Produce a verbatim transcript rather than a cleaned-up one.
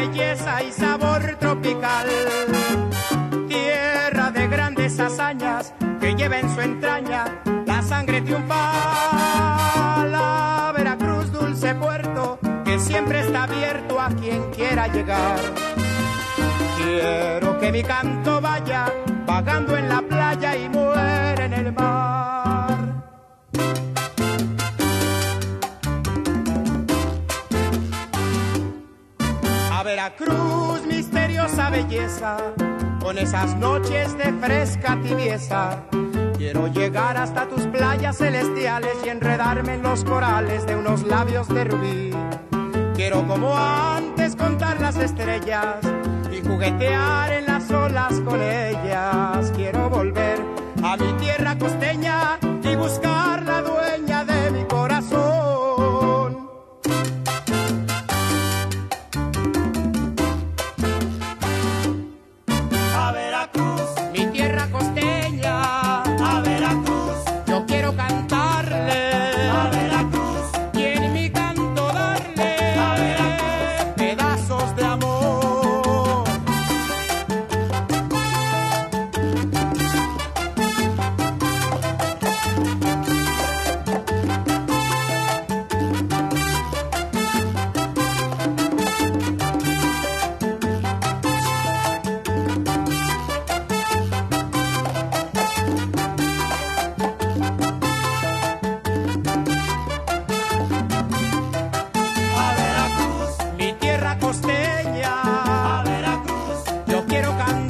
belleza y sabor tropical, tierra de grandes hazañas que lleva en su entraña la sangre triunfal. La Veracruz, dulce puerto que siempre está abierto a quien quiera llegar. Quiero que mi canto vaya vagando en la playa y muera en el mar. A Veracruz, misteriosa belleza, con esas noches de fresca tibieza, quiero llegar hasta tus playas celestiales y enredarme en los corales de unos labios de rubí. Quiero como antes contar las estrellas y juguetear en las olas con ellas. Quiero volver a mi tierra costeña y buscar la dueña de mi corazón. A Veracruz, mi tierra costeña. A Veracruz, yo quiero cantarle. A Veracruz, y en mi canto darle. A Veracruz, pedazos de amor. A Veracruz, mi tierra costeña. A Veracruz, yo quiero cantar.